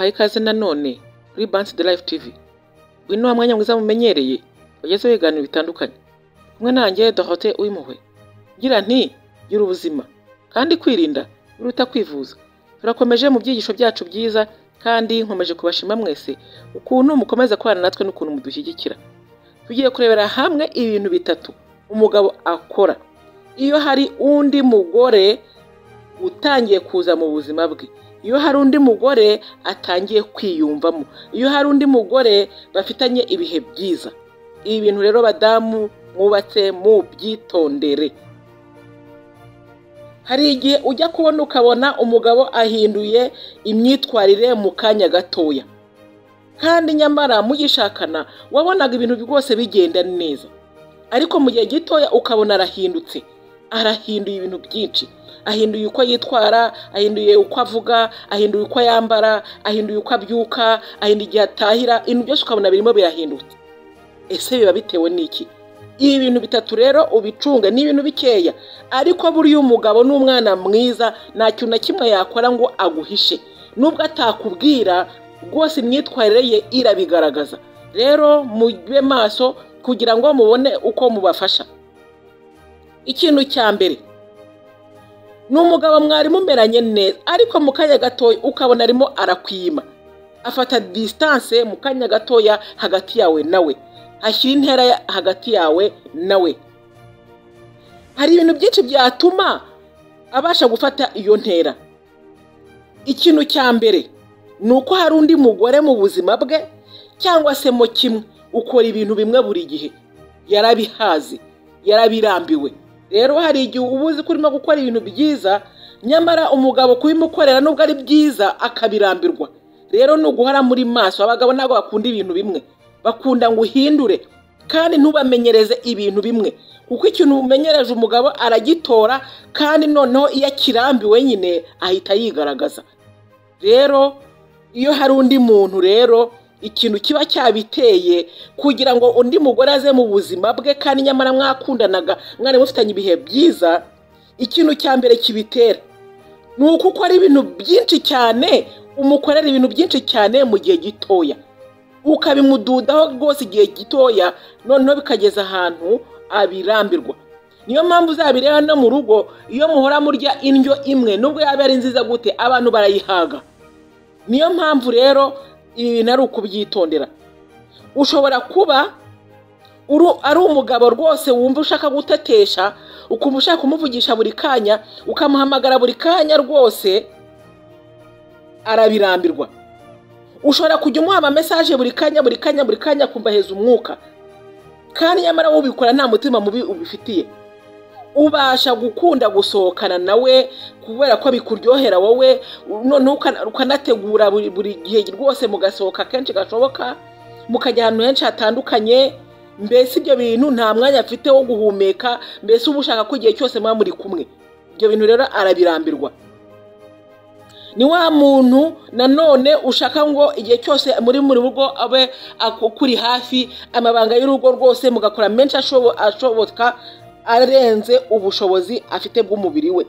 nguhaye ikaze nanone kuri Balance the Life TV. Uyu ni wa mwanya mwiza mumenyereye wagezeho ibiganiro bitandukanye. Kumwe nanjye Dorothée Uwimpuhwe. Ngira nti gira ubuzima kandi kwirinda biruta kwivuza. Turakomeje mu byigisho byacu byiza kandi nkomeje kubashima mwese ukuntu mukomeza kubana natwe n'ukuntu mudushyigikira. Tugiye kurebera hamwe ibintu bitatu umugabo akora iyo hari undi mugore utangiye kuza mu buzima bwe, iyo hari undi mugore atangiye kwiyumvamo, iyo hari undi mugore bafitanye ibihe byiza. Ibi bintu rero badamu mwubatse mubyitondere. Hari igihe ujya kubona ukabona umugabo ahinduye imyitwarire mu kanya gatoya, kandi nyamara mugishakana wabonaga ibintu byose bigenda neza, ariko mu gihe gitoya ukabona arahinduye ibintu byinshi. Ahinduye uko yitwara, ahinduye uko avuga, ahinduye uko yambara, ahinduye uko abyuka, ahinduye igihe atahira, ibintu byose ukabona birimo birahindutse. Ese biba bitewe n'iki? Ibi bintu bitatu rero ubicunga, ni ibintu bikeya, ariko buriya umugabo n'umwana mwiza nta kintu na kimwe yakora ngo aguhishe. Nubwo atakubwira rwose imyitwarire ye irabigaragaza. Rero mube maso kugira ngo mubone uko mubafasha. Ikintu cya mbere ni umugabo mwari mumeranye neza, ariko mu kanya gatoya ukabona arimo arakwima. Afata distance mu kanya gatoya hagati yawe nawe, ashyira intera hagati yawe nawe. Hari ibintu byinshi byatuma abasha gufata iyo ntera. Ikintu cya mbere ni uko hari undi mugore mu buzima bwe, cyangwa se mo kimwe ukora ibintu bimwe buri gihe. Yarabihaze, yarabirambiwe. Rero hari igihe ubuzi kurimo gukora ibintu byiza, nyamara umugabo kubimukorera nubwo ari byiza akabirambirwa. Rero no guhara muri maso. Abagabo ntabwo bakunda ibintu bimwe, bakunda ngo uhindure kandi ntubamenyereze ibintu bimwe, kuko ikintu umenyereje umugabo aragitora, kandi noneho iyo akirambiwe nyine ahita yigaragaza. Rero iyo hari undi muntu rero ikintu kiba cyabiteye kugira ngo undi mugore aze mu buzima bwe, kandi nyamara mwakundanaga mwari mufitanye ibihe byiza, ikintu cya mbere kibitera ni uko ukora ibintu byinshi cyane, umukorera ibintu byinshi cyane mu gihe gitoya, ukabimududaho rwose igihe gitoya, noneho bikageza ahantu abirambirwa. Niyo mpamvu uzabireba no mu rugo, iyo muhora murya indyo imwe nubwo yaba ari nziza gute abantu barayihaga. Niyo mpamvu rero ibi bintu ari ukubyitondera. Ushobora kuba ari umugabo rwose wumva ushaka gutetesha, ukumva ushaka kumuvugisha buri kanya, ukamuhamagara buri kanya, rwose arabirambirwa. Ushobora kujya umuha ama message buri kanya kumva heza umwuka, kandi nyamara wowe ubikora nta mutima mubi ubifitiye. Ubasha gukunda gusohokana nawe kubera ko bikuryohera wowe, none ukanategura buri gihe rwose mugasohoka kenshi gashoboka, mukajya ahantu henshi hatandukanye. Mbese ibyo bintu nta mwanya afite wo guhumeka, mbese uba ushaka ko igihe cyose muba muri kumwe. Ibyo bintu rero arabirambirwa. Ni wa muntu nanone ushaka ngo igihe cyose muri rugo abe akuri hafi, amabanga y'urugo rwose mugakora menshi ashoboka arenze ubushobozi afite bw'umubiri we.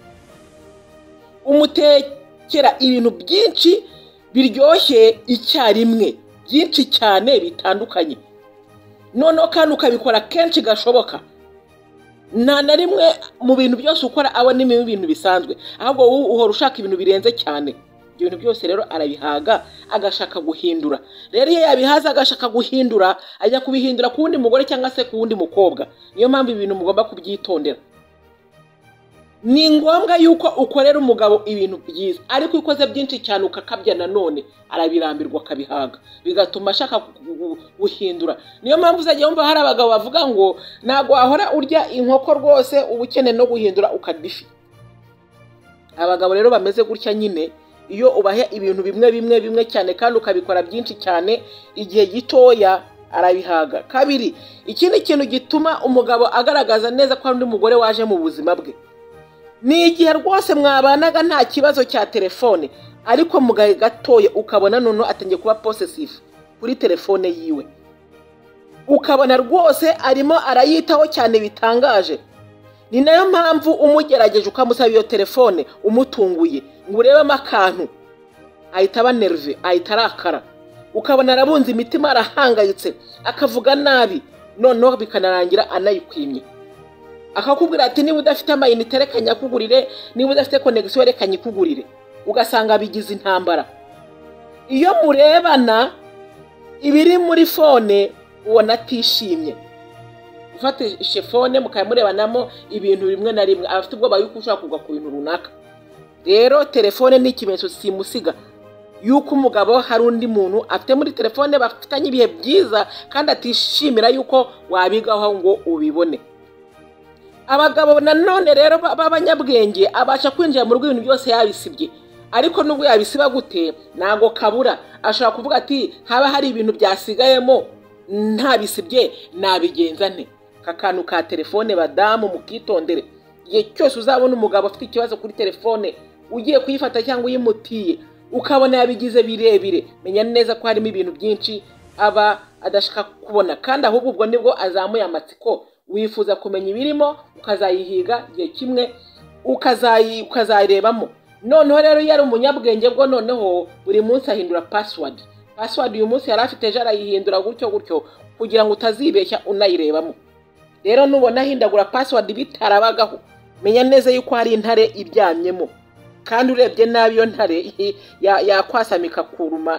Umutekera ibintu byinshi biryoshye icyarimwe, byinshi cyane bitandukanye, noneho kandi ukabikora kenshi gashoboka. Nta na rimwe mu bintu byose ukora abona ibintu bisanzwe, ahubwo wowe uhora ushaka ibintu birenze cyane. Ibyo bintu byose rero arabihaga, agashaka guhindura. Rero iyo yabihaza agashaka guhindura, ajya kubihindura ku wundi mugore cyangwa se ku wundi mukobwa. Niyo mpamvu ibintu mugomba kubyitondera. Ni ngombwa yuko ukorera umugabo ibintu byiza, ariko ukoze byinshi cyane ukakabya nanone arabirambirwa akabihaga, bigatuma ashaka guhindura. Niyo mpamvu uzajya wumva hari abagabo bavuga ngo ntago wahora urya inkoko rwose, ubukene no guhindura ukadifi. Abagabo rero bameze gutya nyine, iyo ubahe ibintu bimwe cyane kandi ukabikora byinshi cyane igihe gitoya, arabihaga. Kabiri, ikindi kintu gituma umugabo agaragaza neza ko undi mugore waje mu buzima bwe, ni igihe rwose mwabanaga nta kibazo cya telefone, ariko mu gahe gatoya ukabona noneho atangiye kuba possessive kuri telefone yiwe, ukabona rwose arimo arayitaho cyane bitangaje. Ni nayo mpamvu umugerageje ukamusaba iyo telefone umutunguye ngo urebemo akantu, ahita aba nerve, ahita arakara, ukabona arabunze imitima, arahangayitse, akavuga nabi, noneho bikanarangira anayikwimye, akakubwira ati niba udafite amayinite reka nyakugurire, niba udafite connection reka nyikugurire, ugasanga bigize intambara. Iyo murebana ibiri muri fone ubona atishimye, ufatishe fone mukamurebanamo ibintu bimwe na rimwe, afite ubwoba yuko ushaka kugwa ku bintu runaka. Rero telefone ni ikimenyetso simusiga yuko umugabo hari undi muntu afite muri telefone bafitanye ibihe byiza kandi atishimira yuko wabigaho ngo ubibone. Abagabo nanone rero b'abanyabwenge abasha kwinjira mu rugo ibintu byose yabisibye, ariko nubwo yabisiba gute ntago kabura, ashobora kuvuga ati haba hari ibintu byasigayemo ntabisibye nabigenza nte. Kakantu ka telefone badamu mukitondere, igihe cyose uzabona umugabo afite ikibazo kuri telefone ugiye kuyifata cyangwa uyimutiye ukabona yabigize birebire, menya neza ko harimo ibintu byinshi aba adashaka kubona, kandi ahubwo ubwo nibwo azamuye amatsiko, wifuza kumenya ibirimo ukazayihiga igihe kimwe ukazayirebamo. Noneho rero yari umunyabwenge bwo noneho buri munsi ahindura password uyu munsi yari afite ejo arayihindura gutyo kugira ngo utazibeshya unayirebamo. Rero nubona ahindagura password bitarabagaho, menya neza yuko hari intare ibyamyemo, kandi urebye nabi iyo ntare yakwasamika kuruma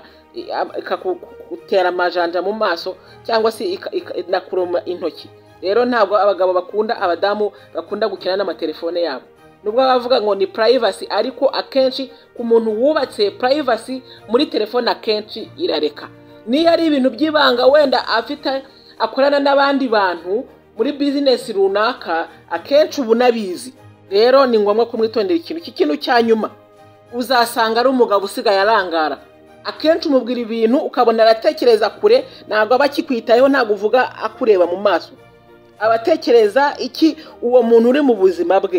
ikakutera amajanja mu maso cyangwa se inakuruma intoki. Rero ntabwo abagabo bakunda abadamu bakunda gukina n'amatelefone yabo, nubwo bavuga ngo ni privacy, ariko akenshi ku muntu wubatse privacy muri telefone akenshi irareka. Niyo ari ibintu by'ibanga wenda afite akorana n'abandi bantu muri business runaka, akenshi ubu nabizi. Rero ni ngombwa kumwitondera ikintu cya nyuma, uzasanga ari umugabo usigaye arangara. Akenshi umubwira ibintu ukabona aratekereza kure, ntabwo aba akikwitayeho, ntabwo uvuga akureba mu maso, abatekereza iki uwo muntu uri mu buzima bwe.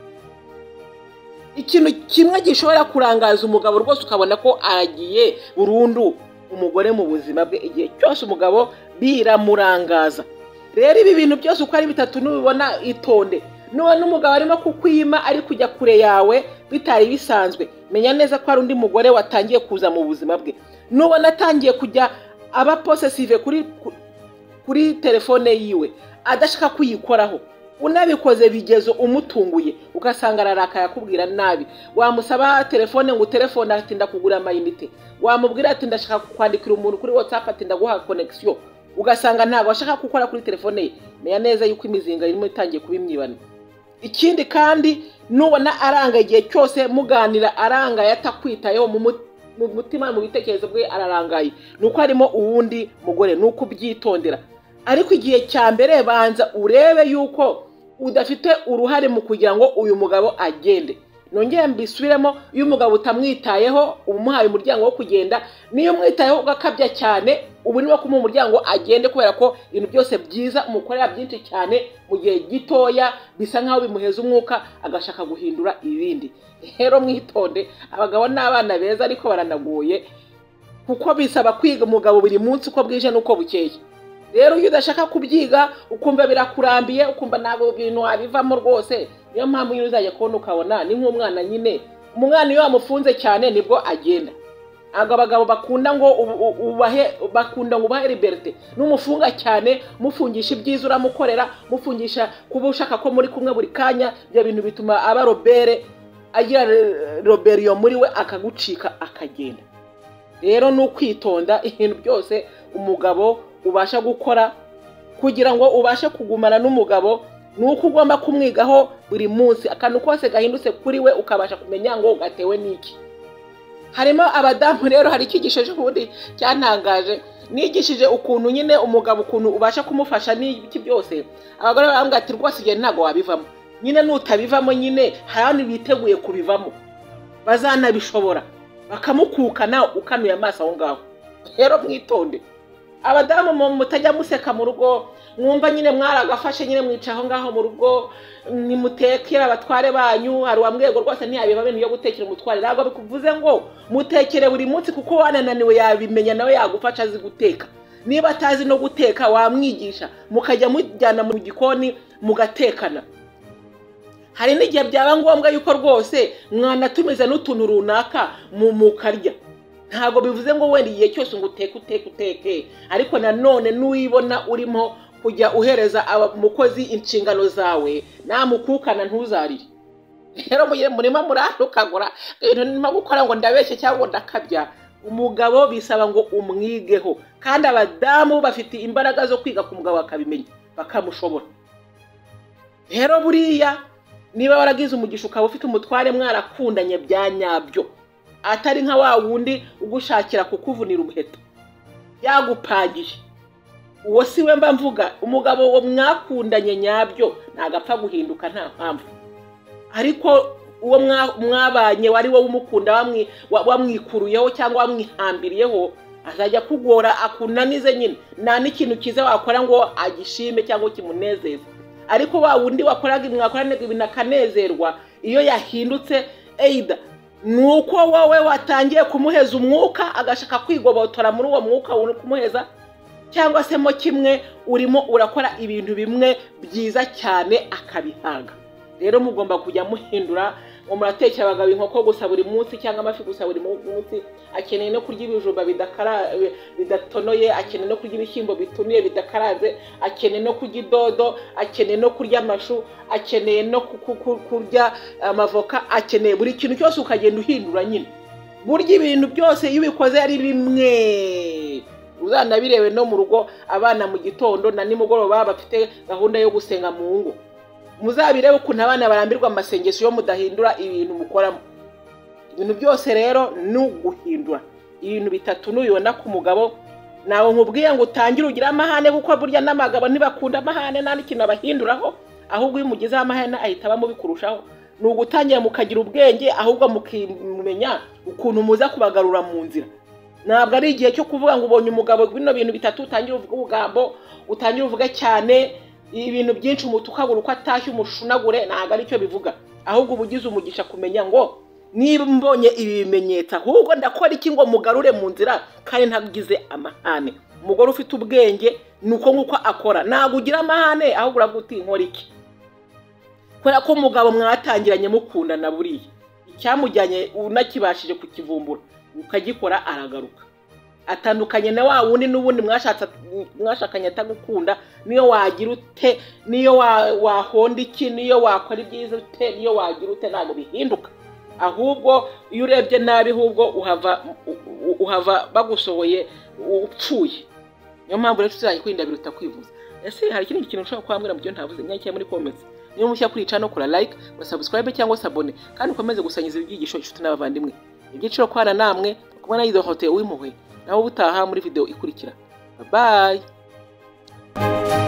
Ikintu kimwe gishobora kurangaza umugabo rwose ukabona ko aragiye burundu umugore mu buzima bwe, igihe cyose umugabo biramurangaza. Rero ibi bintu byose uko ari bitatu nubibona itonde. Nubona umugabo arimo kukwima ari kujya kure yawe bitari bisanzwe, menya neza ko hari undi mugore watangiye kuza mu buzima bwe. Nubona atangiye kujya aba possessive kuri telefone yiwe adashaka kuyikoraho, unabikoze bigezo umutunguye ugasanga araraka yakubwira nabi, wamusaba telefone ngo telefone ati ndakugura amayinite, wamubwira ati ndashaka kwandikira umuntu kuri WhatsApp ati ndaguha connection, ugasanga ntabwo ashaka gukora kuri telefone ye. Menya neza yuko imizinga irimo itangiye kubimwibana. Ikindi kandi nubona aranga igihe cyose muganira aranga yatakwitayeho mu mutima mu bitekerezo bwe ararangaye, nuko harimo uwundi mugore, nuko ubyitondera. Ariko igihe cya mbere banza urebe yuko udafite uruhare mu kugira ngo uyu mugabo agende. Nongeye mbisubiremo, iyo umugabo utamwitayeho umuhaye umuryango wo kugenda, niyo umwitayeho ugakabya cyane ubu niwo kumuha umuryango agende, kubera ko ibintu byose byiza umukorera byinshi cyane mu gihe gitoya bisa nkaho bimuheza umwuka agashaka guhindura ibindi. Rero mwitonde, abagabo n'abana beza ariko baranaguye kuko bisaba kwiga umugabo buri munsi uko bwije nuko bukeye. Rero iyo udashaka kubyiga ukumva birakurambiye, ukumva ntabwo bintu wabivamo rwose, niyo mpamvu iyo uzajya kubona ukabona ni nk'umwana nyine. Umwana iyo wamufunze cyane nibwo agenda. Ntabwo abagabo bakunda ngo ubahe liberté, n'umufunga cyane mufungisha ibyiza uramukorera, mufungisha kuba ushaka ko muri kumwe buri kanya, ibyo bintu bituma aba robere, agira roberiyo muri we akagucika akagenda. Rero ni ukwitonda ibintu byose umugabo ubasha gukora kugira ngo ubashe kugumana n'umugabo, nuko ugomba kumwigaho buri munsi, akantu kose gahindutse kuri we ukabasha kumenya ngo gatewe n'iki. Harimo abadamu rero, hari ikigisho cy'ubundi cyantangaje, nigishije ukuntu nyine umugabo ukuntu ubasha kumufasha n'iki byose. Abagore barambwira ati rwose igihe ntago wabivamo, nyine nutabivamo nyine hari biteguye kubivamo bazanabishobora, bakamukukana ukanuye amaso aho ngaho. Rero mwitonde abadamu, mutajya museka mu rugo, mwumva nyine mwaragafashe nyine mwicaho ngaho mu rugo nimutekera abatware banyu. Hari wambwego rwose ntiyabiba bene yo gutekera umutware, ntabwo bikuvuze ngo mutekere buri munsi kuko wanananiwe yabimenya nawe yagufasha azi guteka. Niba atazi no guteka wamwigisha, mukajya mujyana mu gikoni mugatekana. Hari n'igihe byaba ngombwa yuko rwose mwanatumiza n'utuntu runaka mukarya. ntago bivuze ngo wenda igihe cyose ngo uteke ariko nanone nuwibona urimo kujya uhereza umukozi inshingano zawe namukukana ntuzarire. Rero murimo murantukagura ibintu nimo gukora ngo ndabeshye cyangwa ndakabya. Umugabo bisaba ngo umwigeho, kandi abadamu bafite imbaraga zo kwiga ku mugabo bakabimenya bakamushobora. Rero buriya niba waragize umugisha ukaba ufite umutware mwarakundanye bya nyabyo, atari nka wa wundi ugushakira kukuvunira umuheto yagupangije, uwo siwe mba mvuga. Umugabo wo mwakundanye nyabyo nagapfa guhinduka nta mpamvu, ariko uwo mwabanye wari wowe umukunda wamwikuruyeho cyangwa wamwihambiriyeho azajya kugora akunanize nyine, nta n'ikintu kiza wakora ngo agishime cyangwa kimunezeze. Ariko wa wundi mwakorana ibintu akanezerwa, iyo yahindutse eida nuko wowe watangiye kumuheza umwuka agashaka kwigobotora muri uwo mwuka uri kumuheza, cyangwa se mo kimwe urimo urakora ibintu bimwe byiza cyane akabihanga. Rero mugomba kujya muhindura, ngo muratekera abagabo inkoko gusa buri munsi cyangwa amafi gusa buri munsi, akeneye no kurya ibijumba bidatonoye, akeneye no kurya ibishyimbo bituniye bidakaraze, akeneye no kurya idodo, akeneye no kurya amashu, akeneye no kurya amavoka, akeneye buri kintu cyose ukagenda uhindura nyine. Burya ibintu byose iyo ubikoze ari bimwe uzanabirewe no mu rugo, abana mu gitondo na nimugoroba bafite gahunda yo gusenga mu ngo, muzabirebe ukuntu abana barambirwa amasengesho yo mudahindura ibintu mukoramo. Ibintu byose rero ni uguhindura. Ibintu bitatu nubibona ku mugabo nawe nkubwiye ngo utangire ugira amahane, kuko burya n'amagabo ntibakunda amahane, nta n'ikintu abahinduraho, ahubwo iyo umugizeho amahane ahita bamubikurushaho. Ni ugutangira mukagira ubwenge, ahubwo mukimenya ukuntu muza kubagarura mu nzira. Ntabwo ari igihe cyo kuvuga ngo ubonye umugabo bino bintu bitatu utangira uvuga ubugambo, utangira uvuga cyane ibintu byinshi umutukagura uko atashye umushunagure, ntabwo ari cyo bivuga. Ahubwo ubugize umugisha kumenya ngo niba mbonye ibi bimenyetso ahubwo ndakora iki ngo mugarure mu nzira kandi ntagize amahane. Umugore ufite ubwenge nuko nguko akora, ntabwo ugira amahane ahubwo uravuga uti nkora iki, kubera ko umugabo mwatangiranye mukundana buriya icyamujyanye unakibashije kukivumbura ukagikora aragaruka. Atandukanye na wa wundi n'ubundi mwashakanye atagukunda, niyo wagira ute, niyo wahonda iki, niyo wakora ibyiza ute, niyo wagira ute, ntabwo bihinduka. Ahubwo iyo urebye nabi ahubwo uhava bagusohoye upfuye. Niyo mpamvu rero tuzajya kwirinda biruta kwivuza. Ese hari ikindi kintu ushobora kwambwira mu byo ntavuze? Nyakira muri comments. Niyo mushya kuri channel kora like, subscribe cyangwa abone, kandi ukomeze gusangiza ibyigisho inshuti n'abavandimwe. Ibyiciro kwana namwe kubona yizo hotel w'impuhwe. Naho ubutaha muri video ikurikira. Bye.